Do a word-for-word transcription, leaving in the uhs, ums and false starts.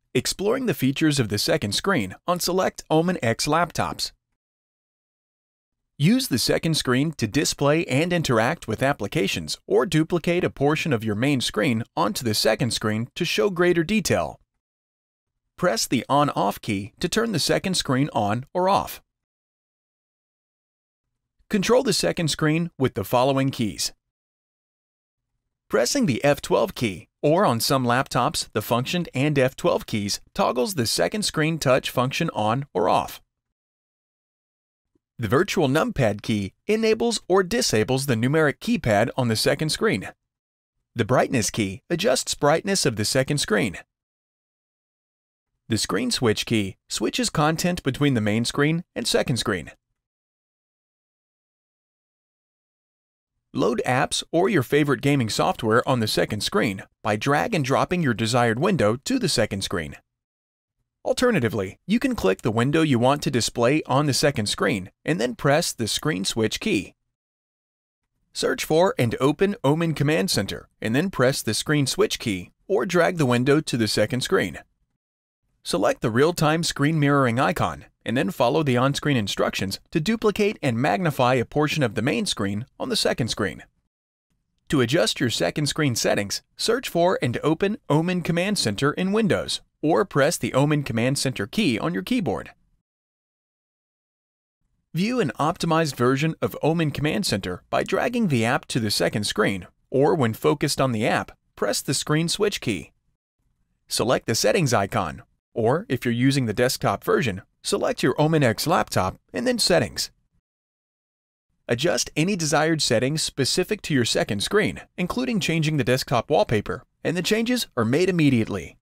Exploring the features of the second screen on select OMEN X laptops. Use the second screen to display and interact with applications or duplicate a portion of your main screen onto the second screen to show greater detail. Press the on-off key to turn the second screen on or off. Control the second screen with the following keys. Pressing the F twelve key, or on some laptops, the Function and F twelve keys, toggles the second screen touch function on or off. The virtual numpad key enables or disables the numeric keypad on the second screen. The brightness key adjusts brightness of the second screen. The screen switch key switches content between the main screen and second screen. Load apps or your favorite gaming software on the second screen by drag and dropping your desired window to the second screen. Alternatively, you can click the window you want to display on the second screen and then press the screen switch key. Search for and open OMEN Command Center and then press the screen switch key or drag the window to the second screen. Select the real-time screen mirroring icon and then follow the on-screen instructions to duplicate and magnify a portion of the main screen on the second screen. To adjust your second screen settings, search for and open OMEN Command Center in Windows or press the OMEN Command Center key on your keyboard. View an optimized version of OMEN Command Center by dragging the app to the second screen, or when focused on the app, press the screen switch key. Select the settings icon, or if you're using the desktop version, select your OMEN X laptop and then Settings. Adjust any desired settings specific to your second screen, including changing the desktop wallpaper, and the changes are made immediately.